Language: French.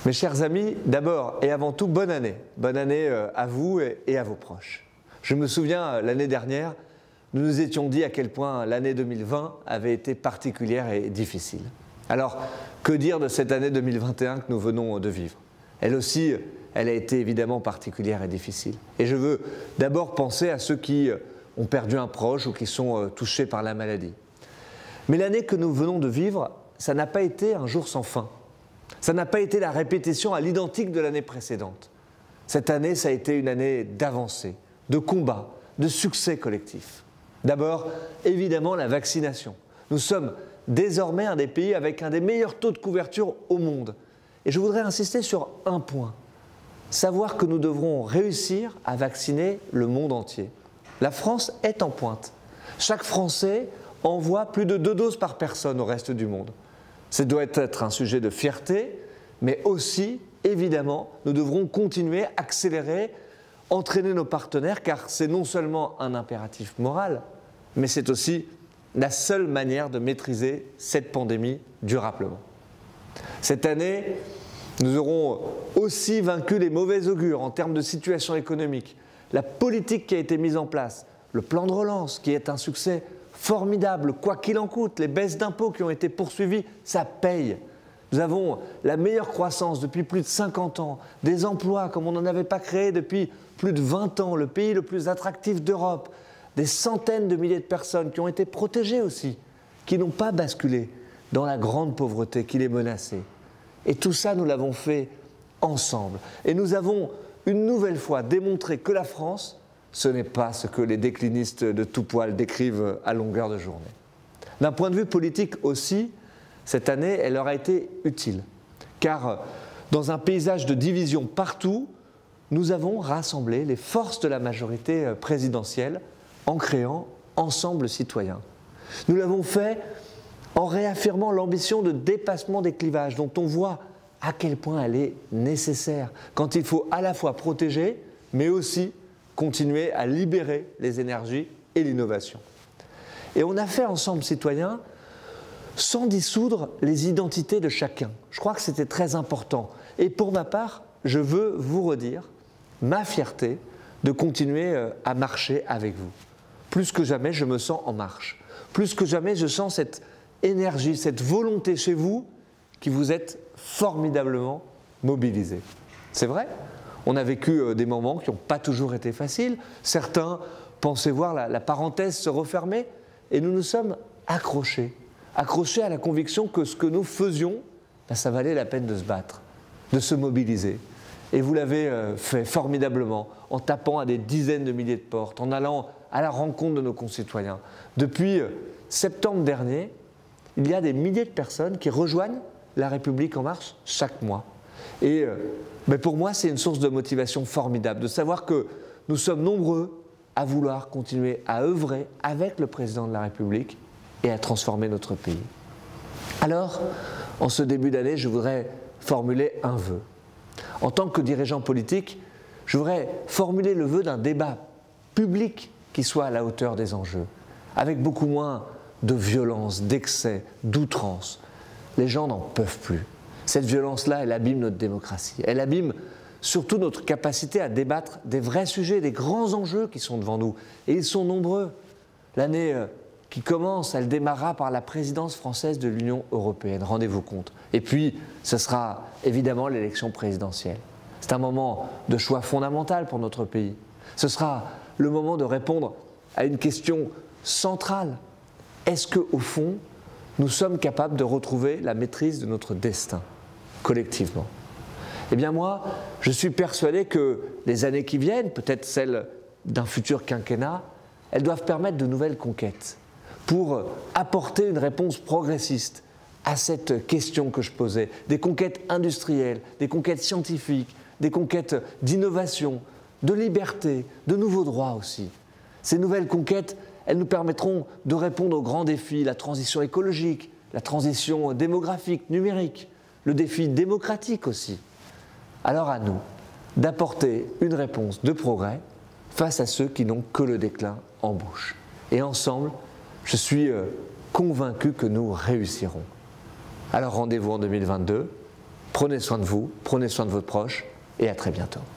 Mes chers amis, d'abord et avant tout, bonne année. Bonne année à vous et à vos proches. Je me souviens, l'année dernière, nous nous étions dit à quel point l'année 2020 avait été particulière et difficile. Alors, que dire de cette année 2021 que nous venons de vivre? Elle aussi, elle a été évidemment particulière et difficile. Et je veux d'abord penser à ceux qui ont perdu un proche ou qui sont touchés par la maladie. Mais l'année que nous venons de vivre, ça n'a pas été un jour sans fin. Ça n'a pas été la répétition à l'identique de l'année précédente. Cette année, ça a été une année d'avancée, de combat, de succès collectif. D'abord, évidemment, la vaccination. Nous sommes désormais un des pays avec un des meilleurs taux de couverture au monde. Et je voudrais insister sur un point. Savoir que nous devrons réussir à vacciner le monde entier. La France est en pointe. Chaque Français envoie plus de 2 doses par personne au reste du monde. Ça doit être un sujet de fierté, mais aussi, évidemment, nous devrons continuer, accélérer, entraîner nos partenaires, car c'est non seulement un impératif moral, mais c'est aussi la seule manière de maîtriser cette pandémie durablement. Cette année, nous aurons aussi vaincu les mauvais augures en termes de situation économique. La politique qui a été mise en place, le plan de relance qui est un succès formidable, quoi qu'il en coûte, les baisses d'impôts qui ont été poursuivies, ça paye. Nous avons la meilleure croissance depuis plus de 50 ans, des emplois comme on n'en avait pas créé depuis plus de 20 ans, le pays le plus attractif d'Europe, des centaines de milliers de personnes qui ont été protégées aussi, qui n'ont pas basculé dans la grande pauvreté qui les menaçait. Et tout ça, nous l'avons fait ensemble. Et nous avons une nouvelle fois démontré que la France, ce n'est pas ce que les déclinistes de tout poil décrivent à longueur de journée. D'un point de vue politique aussi, cette année, elle leur a été utile. Car dans un paysage de division partout, nous avons rassemblé les forces de la majorité présidentielle en créant Ensemble Citoyens. Nous l'avons fait en réaffirmant l'ambition de dépassement des clivages dont on voit à quel point elle est nécessaire quand il faut à la fois protéger, mais aussi continuer à libérer les énergies et l'innovation. Et on a fait Ensemble Citoyens sans dissoudre les identités de chacun. Je crois que c'était très important. Et pour ma part, je veux vous redire ma fierté de continuer à marcher avec vous. Plus que jamais, je me sens en marche. Plus que jamais, je sens cette énergie, cette volonté chez vous qui vous êtes formidablement mobilisés. C'est vrai, on a vécu des moments qui n'ont pas toujours été faciles. Certains pensaient voir la parenthèse se refermer et nous nous sommes accrochés à la conviction que ce que nous faisions, ça valait la peine de se battre, de se mobiliser. Et vous l'avez fait formidablement en tapant à des dizaines de milliers de portes, en allant à la rencontre de nos concitoyens. Depuis septembre dernier, il y a des milliers de personnes qui rejoignent La République En Marche chaque mois. Et pour moi, c'est une source de motivation formidable de savoir que nous sommes nombreux à vouloir continuer à œuvrer avec le président de la République et à transformer notre pays. Alors, en ce début d'année, je voudrais formuler un vœu. En tant que dirigeant politique, je voudrais formuler le vœu d'un débat public qui soit à la hauteur des enjeux, avec beaucoup moins de violence, d'excès, d'outrance. Les gens n'en peuvent plus. Cette violence-là, elle abîme notre démocratie. Elle abîme surtout notre capacité à débattre des vrais sujets, des grands enjeux qui sont devant nous. Et ils sont nombreux. L'année qui commence, elle démarrera par la présidence française de l'Union européenne, rendez-vous compte. Et puis, ce sera évidemment l'élection présidentielle. C'est un moment de choix fondamental pour notre pays. Ce sera le moment de répondre à une question centrale. Est-ce qu'au fond, nous sommes capables de retrouver la maîtrise de notre destin, collectivement? Eh bien moi, je suis persuadé que les années qui viennent, peut-être celles d'un futur quinquennat, elles doivent permettre de nouvelles conquêtes pour apporter une réponse progressiste à cette question que je posais. Des conquêtes industrielles, des conquêtes scientifiques, des conquêtes d'innovation, de liberté, de nouveaux droits aussi. Ces nouvelles conquêtes, elles nous permettront de répondre aux grands défis, la transition écologique, la transition démographique, numérique, le défi démocratique aussi. Alors à nous d'apporter une réponse de progrès face à ceux qui n'ont que le déclin en bouche. Et ensemble, je suis convaincu que nous réussirons. Alors rendez-vous en 2022 Prenez soin de vous, prenez soin de vos proches et à très bientôt.